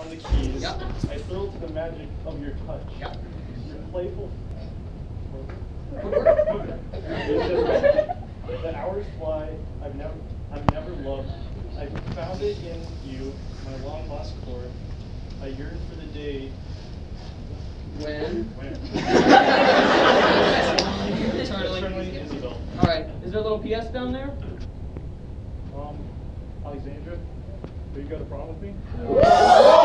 the keys. Yep. I thrill to the magic of your touch. Yep. Your playful. Good The hours fly. I'm never loved. I found it in you, my long lost core. I yearn for the day. When? Eternally Isabel. All right. Is there a little PS down there? Alexandra, will you go to prom with me?